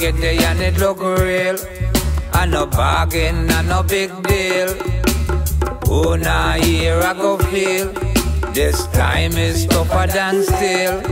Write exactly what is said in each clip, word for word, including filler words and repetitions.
get there and it look real. And no bargain and no big deal. Oh, now here I go feel this time is tougher than still.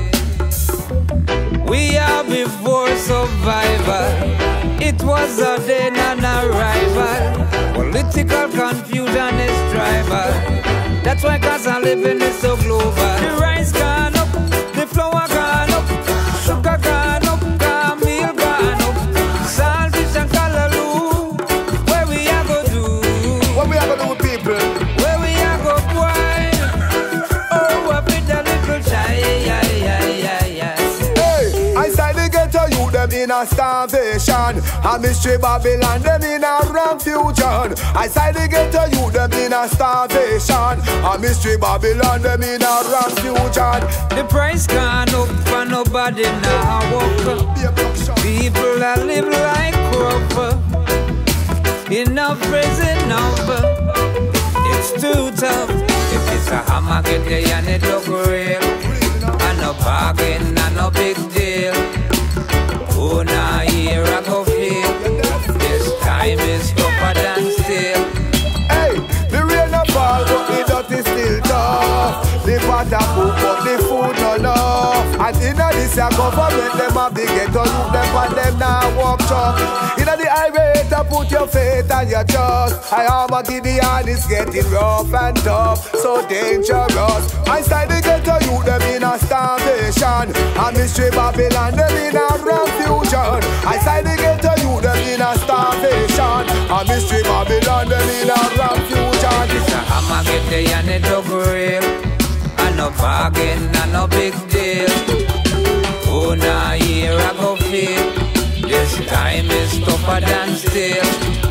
We are before survival. It was a day and arrival. Political confusion is tribal. That's why cause I'm living is so global. The rice gone up, the flour gone up, sugar gone up, camel gone up, saltfish and callaloo. Where we are go do? What we are gonna do with people? Where we are go boy? Oh, I fit a little shy, yeah, yeah, yeah, yeah. Hey, I say the ghetto youth them in a starvation, and mystery Babylon them in a wrong fusion. I say the ghetto youth them in a starvation, and mystery Babylon them in a wrong fusion. The price gone up and nobody now walk. People that live like crop. Enough is enough. It's too tough. If it's a hammer get there and it look real, and no bargain and no big deal. Oh, now here I go feel this time is tougher than still. Hey, the rain a fall but the dirt is still tough. The pot a cook but the food no enough. And inna this a government them have the ghetto youth them and them now walk truck. Inna the highway to put your faith and your trust. I am a Gideon is getting rough and tough, so dangerous. I say the ghetto youth them in a starvation, and mystery Babylon them in a wrong fusion. I say the ghetto youth them in a starvation, and mystery Babylon them in a wrong fusion. It's a hammer get there and it look real, and no bargain and no big deal. Oh, now here I go feel this time is tougher than still.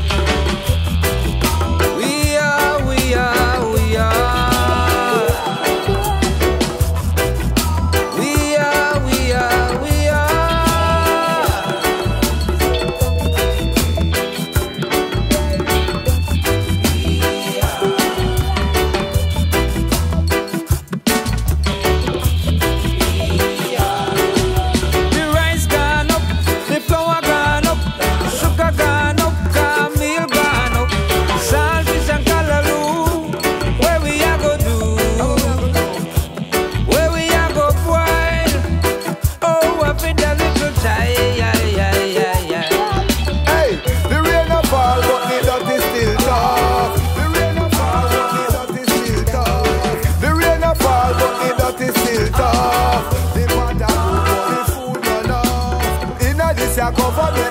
We are, we are, we are. We are, we are, we are. The rice gone up, the flour gone up, sugar gone up, camel gone up, saltfish and callaloo. Where we are go do? Where we are go boil? Oh, I fit a little shy, yeah, yeah, yeah, yeah. Hey, the rain a fall but the dirt is still tough. The rain a fall but the dirt is still tough. The rain a fall but the dirt is still tough. The pot a cook but the food no enough. Inna this a government